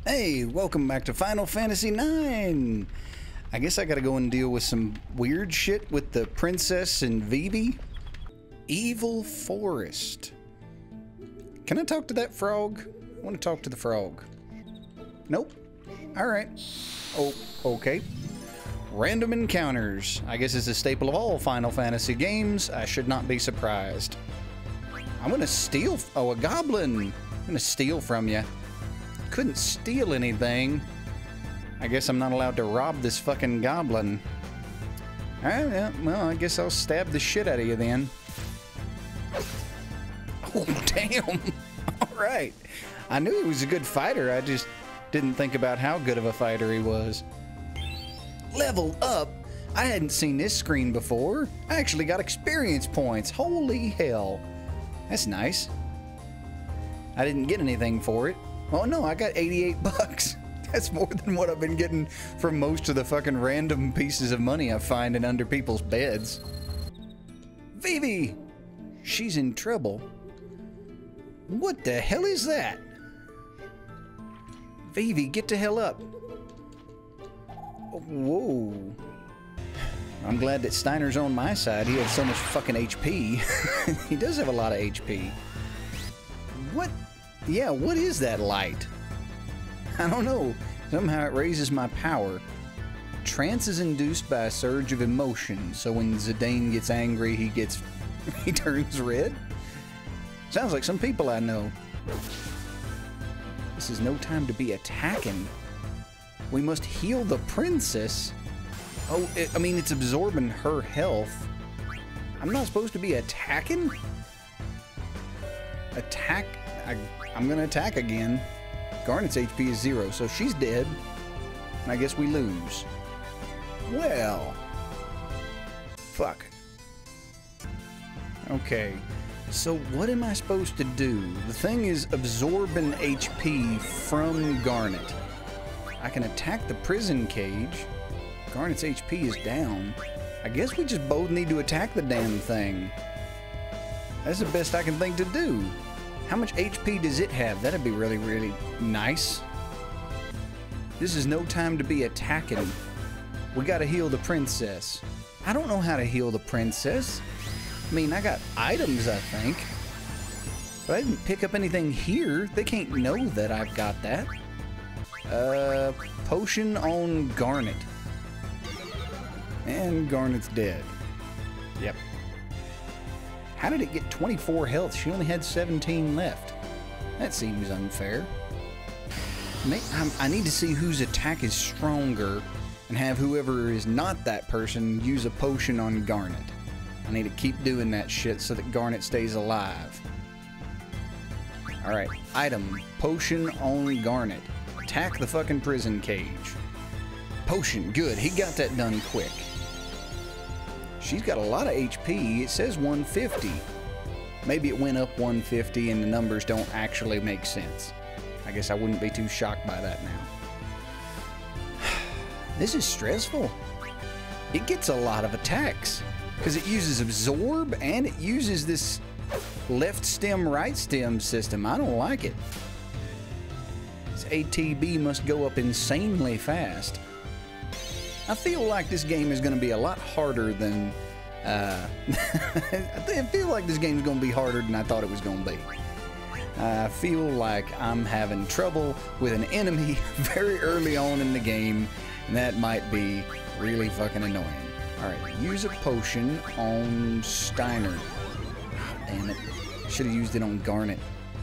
Hey, welcome back to Final Fantasy IX. I guess I gotta go and deal with some weird shit with the princess and Vivi. Evil Forest. Can I talk to that frog? I want to talk to the frog. Nope. Alright. Oh, okay. Random encounters. I guess it's a staple of all Final Fantasy games. I should not be surprised. I'm gonna steal. Oh, a goblin. I'm gonna steal from you. Couldn't steal anything. I guess I'm not allowed to rob this fucking goblin. Alright, yeah, well, I guess I'll stab the shit out of you then. Oh, damn. Alright. I knew he was a good fighter, I just didn't think about how good of a fighter he was. Level up? I hadn't seen this screen before. I actually got experience points. Holy hell. That's nice. I didn't get anything for it. Oh no, I got 88 bucks. That's more than what I've been getting from most of the fucking random pieces of money I find in under people's beds. Vivi! She's in trouble. What the hell is that? Vivi, get the hell up. Whoa. I'm glad that Steiner's on my side. He has so much fucking HP. He does have a lot of HP. What? Yeah, what is that light? I don't know. Somehow it raises my power. Trance is induced by a surge of emotion, so when Zidane gets angry, he turns red? Sounds like some people I know. This is no time to be attacking. We must heal the princess. Oh, I mean, it's absorbing her health. I'm not supposed to be attacking? Attack? I'm gonna attack again. Garnet's HP is 0, so she's dead. And I guess we lose. Well. Fuck. Okay. So what am I supposed to do? The thing is absorbing HP from Garnet. I can attack the prison cage. Garnet's HP is down. I guess we just both need to attack the damn thing. That's the best I can think to do. How much HP does it have? That'd be really, really nice. This is no time to be attacking. We gotta heal the princess. I don't know how to heal the princess. I mean, I got items, I think. But I didn't pick up anything here. They can't know that I've got that. Potion on Garnet. And Garnet's dead. Yep. How did it get 24 health? She only had 17 left. That seems unfair. I need to see whose attack is stronger and have whoever is not that person use a potion on Garnet. I need to keep doing that shit so that Garnet stays alive. Alright, item. Potion on Garnet. Attack the fucking prison cage. Potion, good. He got that done quick. She's got a lot of HP. It says 150. Maybe it went up 150 and the numbers don't actually make sense. I guess I wouldn't be too shocked by that now. This is stressful. It gets a lot of attacks because it uses absorb and it uses this left stem, right stem system. I don't like it. This ATB must go up insanely fast. I feel like this game is going to be a lot harder than... I feel like this game is going to be harder than I thought it was going to be. I feel like I'm having trouble with an enemy very early on in the game, and that might be really fucking annoying. Alright, use a potion on Steiner. Oh, damn it. Should have used it on Garnet.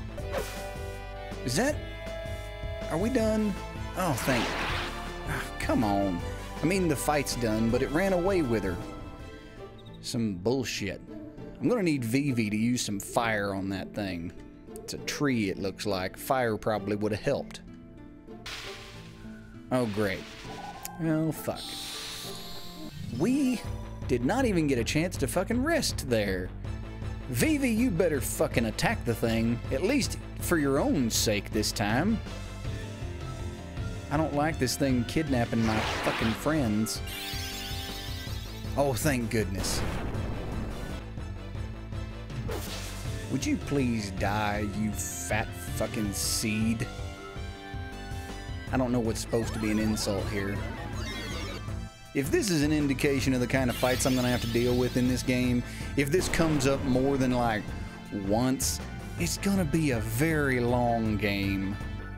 Is that... Are we done? Oh, thank... Oh, come on. I mean, the fight's done, but it ran away with her. Some bullshit. I'm gonna need Vivi to use some fire on that thing. It's a tree, it looks like. Fire probably would have helped. Oh, great. Oh, fuck. We did not even get a chance to fucking rest there. Vivi, you better fucking attack the thing, at least for your own sake this time. I don't like this thing kidnapping my fucking friends. Oh, thank goodness. Would you please die, you fat fucking seed? I don't know what's supposed to be an insult here. If this is an indication of the kind of fights I'm gonna have to deal with in this game, if this comes up more than like once, it's gonna be a very long game.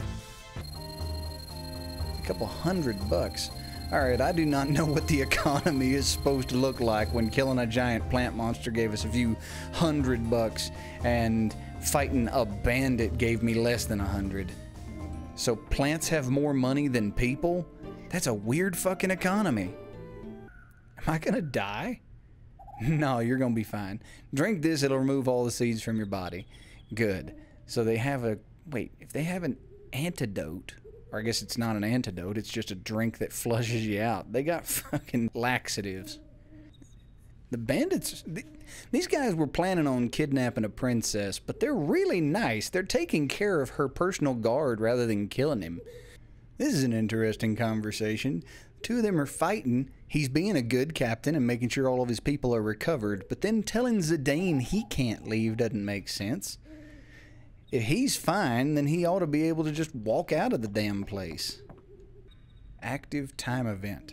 A couple $100. Alright, I do not know what the economy is supposed to look like when killing a giant plant monster gave us a few $100 and fighting a bandit gave me less than 100. So plants have more money than people? That's a weird fucking economy. Am I gonna die? No, you're gonna be fine. Drink this, it'll remove all the seeds from your body. Good. So they have a... Wait, if they have an antidote... Or I guess it's not an antidote, it's just a drink that flushes you out. They got fucking laxatives. The bandits... These guys were planning on kidnapping a princess, but they're really nice. They're taking care of her personal guard rather than killing him. This is an interesting conversation. Two of them are fighting. He's being a good captain and making sure all of his people are recovered, but then telling Zidane he can't leave doesn't make sense. If he's fine, then he ought to be able to just walk out of the damn place. Active time event.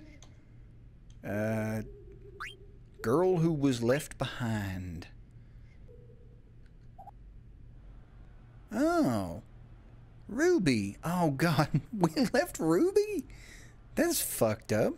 Girl who was left behind. Oh. Ruby. Oh, God. We left Ruby? That's fucked up.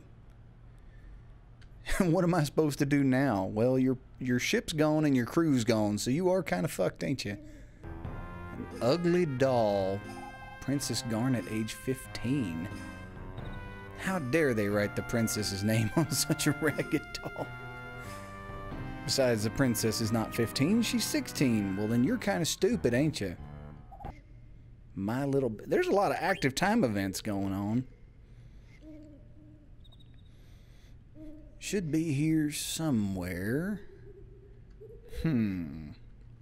What am I supposed to do now? Well, your ship's gone and your crew's gone, so you are kind of fucked, ain't you? An ugly doll. Princess Garnet, age 15. How dare they write the princess's name on such a ragged doll? Besides, the princess is not 15, she's 16. Well, then you're kind of stupid, ain't you? My little... There's a lot of active time events going on. Should be here somewhere. Damn.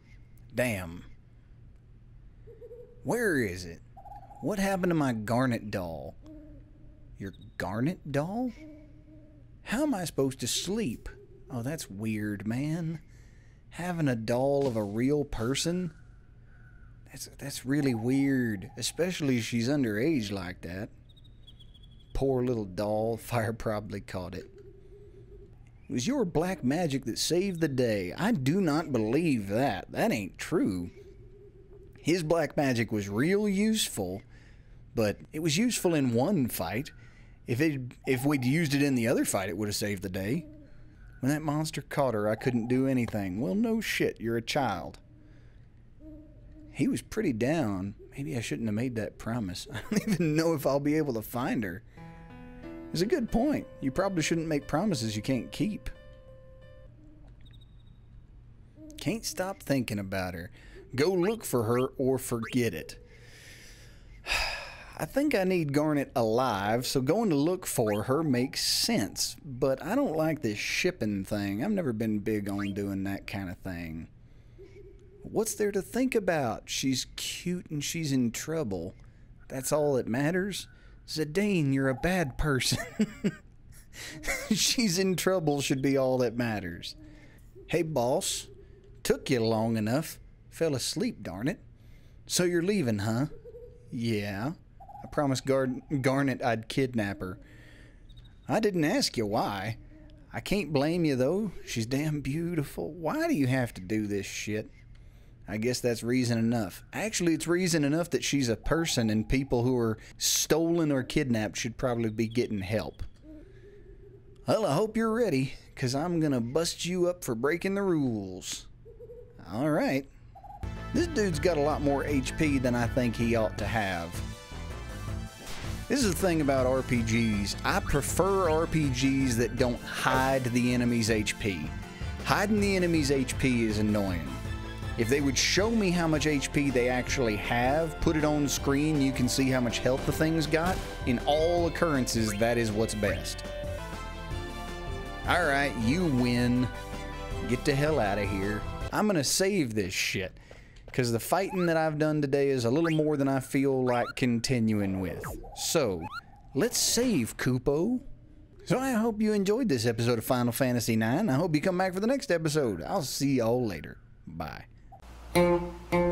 Where is it? What happened to my Garnet doll? Your Garnet doll? How am I supposed to sleep? Oh, that's weird, man. Having a doll of a real person? That's really weird. Especially if she's underage like that. Poor little doll. Fire probably caught it. It was your black magic that saved the day. I do not believe that. That ain't true. His black magic was real useful, but it was useful in one fight. If we'd used it in the other fight, it would have saved the day. When that monster caught her, I couldn't do anything. Well, no shit, you're a child. He was pretty down. Maybe I shouldn't have made that promise. I don't even know if I'll be able to find her. It's a good point. You probably shouldn't make promises you can't keep. Can't stop thinking about her. Go look for her or forget it. I think I need Garnet alive, so going to look for her makes sense. But I don't like this shipping thing. I've never been big on doing that kind of thing. What's there to think about? She's cute and she's in trouble. That's all that matters? Zidane, you're a bad person. She's in trouble should be all that matters. Hey, boss. Took you long enough. Fell asleep, darn it. So you're leaving, huh? Yeah. I promised Garnet I'd kidnap her. I didn't ask you why. I can't blame you, though. She's damn beautiful. Why do you have to do this shit? I guess that's reason enough. Actually, it's reason enough that she's a person and people who are stolen or kidnapped should probably be getting help. Well, I hope you're ready, because I'm going to bust you up for breaking the rules. All right. This dude's got a lot more HP than I think he ought to have. This is the thing about RPGs. I prefer RPGs that don't hide the enemy's HP. Hiding the enemy's HP is annoying. If they would show me how much HP they actually have, put it on screen, you can see how much health the thing's got. In all occurrences, that is what's best. Alright, you win. Get the hell out of here. I'm gonna save this shit, because the fighting that I've done today is a little more than I feel like continuing with. So, let's save, Kupo. So I hope you enjoyed this episode of Final Fantasy IX. I hope you come back for the next episode. I'll see y'all later. Bye.